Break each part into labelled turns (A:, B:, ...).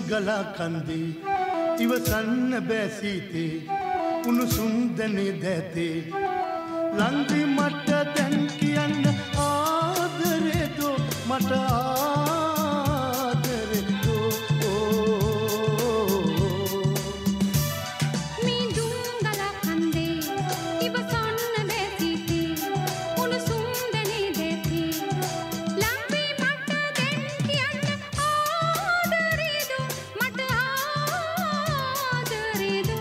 A: ගලා කන්දේ ඉවසන්න බෑ සීතේ උණුසුම් දැනේ දැතේ ලංදි මට දැන් කියන්න ආදරේදෝ මට ආදරේදෝ
B: මේ දුම් ගලා කන්දේ ඉවසන්න බෑ සීතේ උණුසුම් දැනේ දැතේ ලංදි මට දැන් කියන්න ආදරේදෝ මට ආදරේදෝ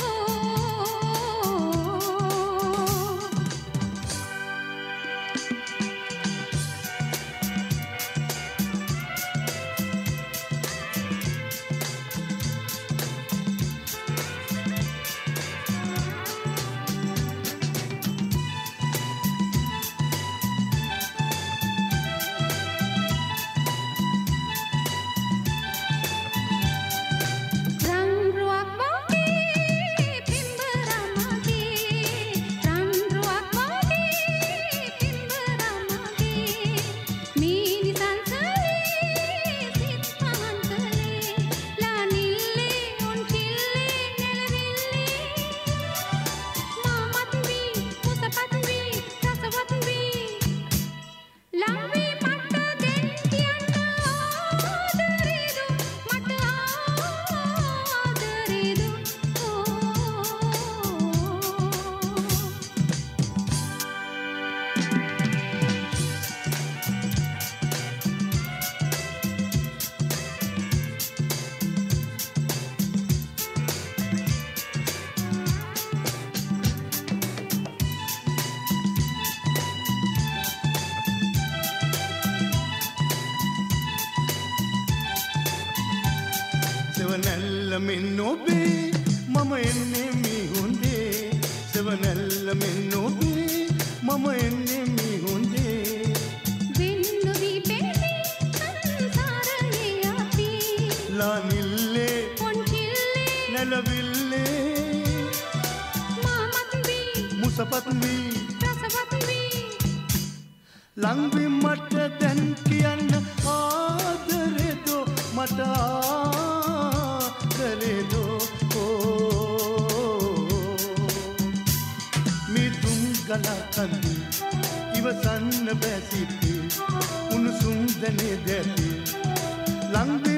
A: සෙවනැල්ල මෙන්න ඔබේ මම එන්නේ මිහුන්දේ සෙවනැල්ල මෙන්න ඔබේ මම එන්නේ මිහුන්දේ
B: වෙන්න විපෙන්නේ සංසාරේ අපි
A: ලානිල්ලේ
B: පොන්චිල්ලේ
A: නැලවිල්ලේ
B: මාමත් වී
A: මුසපත් වී
B: රසවත් වී
A: ලංවි මට දැන් කියන්න ආදරේදෝ මට ආදරේදෝ මේ දුම් ගලා කන්දේ ඉවසන්න බෑ සිතේ උණුසුම් දැනේ දැතේ ලංවි